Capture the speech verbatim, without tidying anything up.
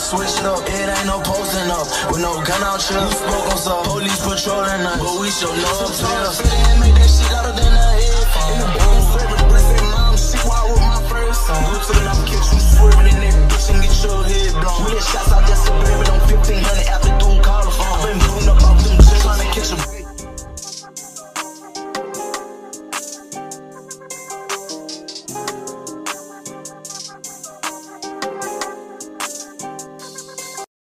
switch it up, it ain't no posting up. With no gun out here, you spoke on some police patrolling us, but we show no appeal. Make that shit louder than a headphone.